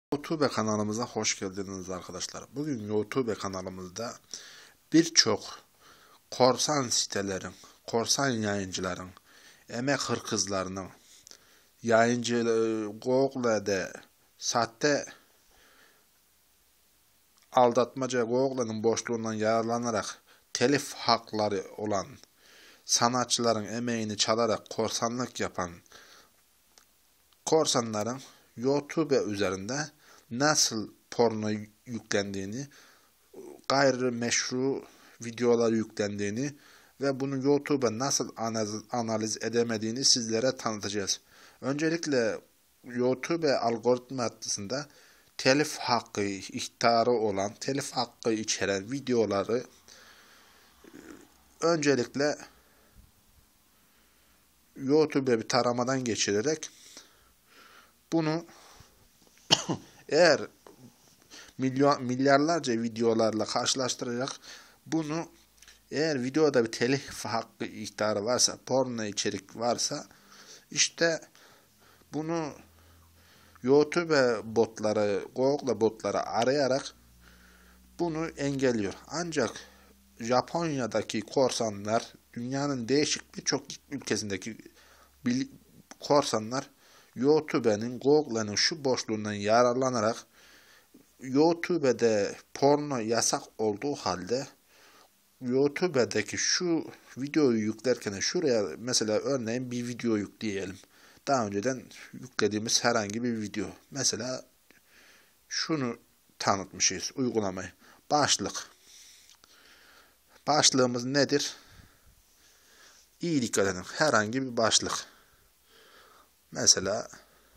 YouTube kanalımıza hoş geldiniz arkadaşlar. Bugün YouTube kanalımızda birçok korsan sitelerin, korsan yayıncıların, emek hırkızlarının, yayıncı Google'de sahte aldatmaca Google'ın boşluğundan yararlanarak telif hakları olan sanatçıların emeğini çalarak korsanlık yapan korsanların YouTube üzerinde nasıl porno yüklendiğini, gayrimeşru videolar yüklendiğini ve bunu YouTube'a nasıl analiz edemediğini sizlere tanıtacağız. Öncelikle YouTube algoritmasında telif hakkı ihtarı olan, telif hakkı içeren videoları öncelikle YouTube'a bir taramadan geçirerek bunu eğer milyarlarca videolarla karşılaştırarak bunu eğer videoda bir telif hakkı ihtarı varsa, porno içerik varsa işte bunu YouTube botları, Google botları arayarak bunu engelliyor. Ancak Japonya'daki korsanlar, dünyanın değişik birçok ülkesindeki korsanlar YouTube'nin, Google'nin şu boşluğundan yararlanarak YouTube'de porno yasak olduğu halde YouTube'daki şu videoyu yüklerken şuraya mesela örneğin bir video yükleyelim. Daha önceden yüklediğimiz herhangi bir video. Mesela şunu tanıtmışız uygulamayı. Başlık. Başlığımız nedir? İyi dikkat edin. Herhangi bir başlık. Mesela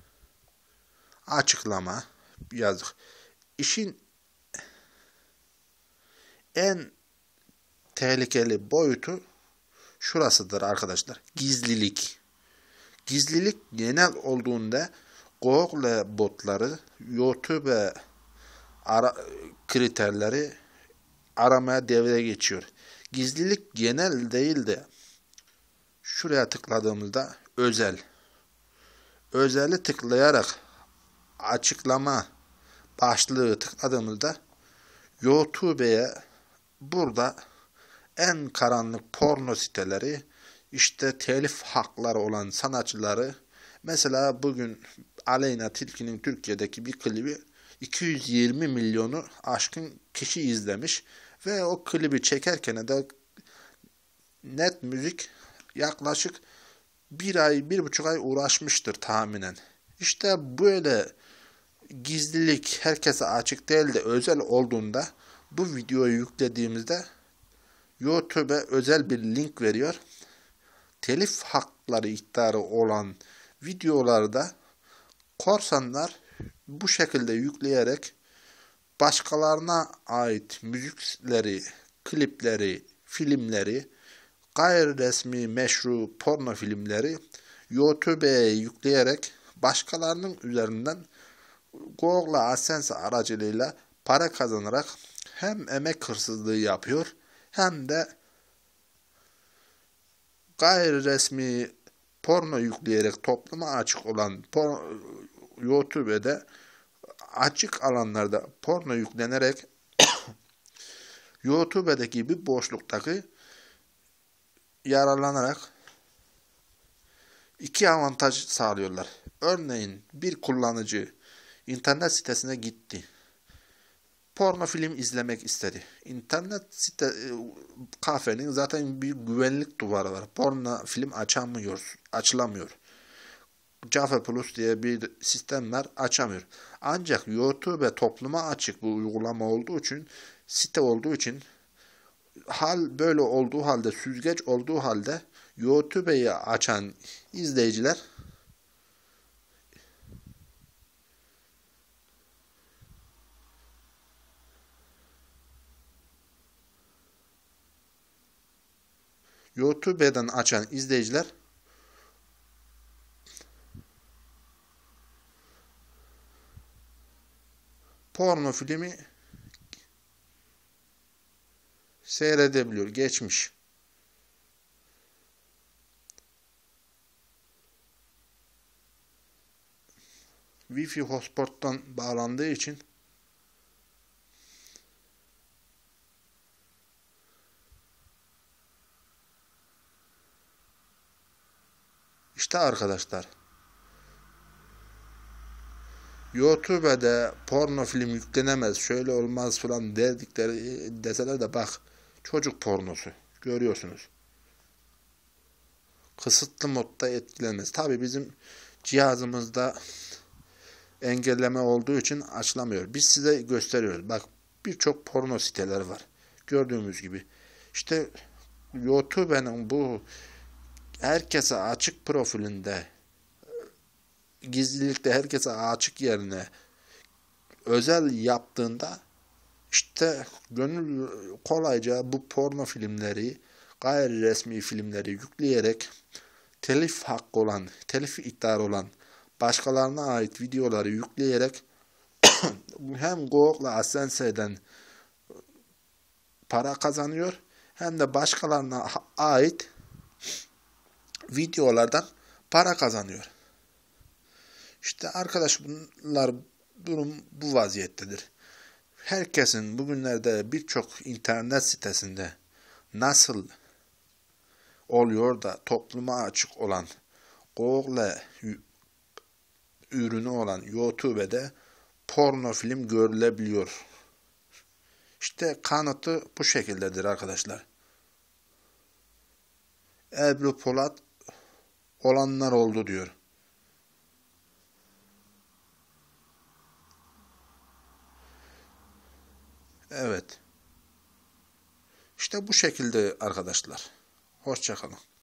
açıklama yazdık. İşin en tehlikeli boyutu şurasıdır arkadaşlar. Gizlilik. Gizlilik genel olduğunda Google botları YouTube kriterleri aramaya devreye geçiyor. Gizlilik genel değil de şuraya tıkladığımızda özel. Özeli tıklayarak açıklama başlığı tıkladığımızda YouTube'ye burada en karanlık porno siteleri, işte telif hakları olan sanatçıları, mesela bugün Aleyna Tilki'nin Türkiye'deki bir klibi 220 milyonu aşkın kişi izlemiş ve o klibi çekerken de Net Müzik yaklaşık bir ay, 1,5 ay uğraşmıştır tahminen. İşte böyle gizlilik herkese açık değil de özel olduğunda bu videoyu yüklediğimizde YouTube özel bir link veriyor. Telif hakları ihtarı olan videolarda korsanlar bu şekilde yükleyerek başkalarına ait müzikleri, klipleri, filmleri, gayri resmi meşru porno filmleri YouTube'ye yükleyerek başkalarının üzerinden Google AdSense aracılığıyla para kazanarak hem emek hırsızlığı yapıyor hem de gayri resmi porno yükleyerek topluma açık olan YouTube'de açık alanlarda porno yüklenerek YouTube'deki bir boşluktaki yararlanarak iki avantaj sağlıyorlar. Örneğin bir kullanıcı internet sitesine gitti. Porno film izlemek istedi. İnternet kafenin zaten bir güvenlik duvarı var. Porno film açılamıyor. Cafe Plus diye bir sistem var, açamıyor. Ancak YouTube topluma açık bu uygulama olduğu için, site olduğu için, hal böyle olduğu halde, süzgeç olduğu halde YouTube'yi açan izleyiciler YouTube'dan açan izleyiciler porno filmi seyredebiliyor. Geçmiş. Wi-Fi hotspot'tan bağlandığı için işte arkadaşlar, YouTube'da porno film yüklenemez, şöyle olmaz falan deseler de bak, çocuk pornosu görüyorsunuz. Kısıtlı modda etkilenmez. Tabi bizim cihazımızda engelleme olduğu için açılamıyor. Biz size gösteriyoruz. Bak, birçok porno siteleri var. Gördüğümüz gibi. İşte YouTube'nin bu herkese açık profilinde, gizlilikte herkese açık yerine özel yaptığında işte gönül kolayca bu porno filmleri, gayri resmi filmleri yükleyerek telif hakkı olan, telif iddiaları olan başkalarına ait videoları yükleyerek hem Google'la AdSense'den para kazanıyor, hem de başkalarına ait videolardan para kazanıyor. İşte arkadaş, bunlar, durum bu vaziyettedir. Herkesin bugünlerde birçok internet sitesinde nasıl oluyor da topluma açık olan, Google ürünü olan YouTube'de porno film görülebiliyor. İşte kanıtı bu şekildedir arkadaşlar. Ebru Polat olanlar oldu diyor. Evet. İşte bu şekilde arkadaşlar. Hoşça kalın.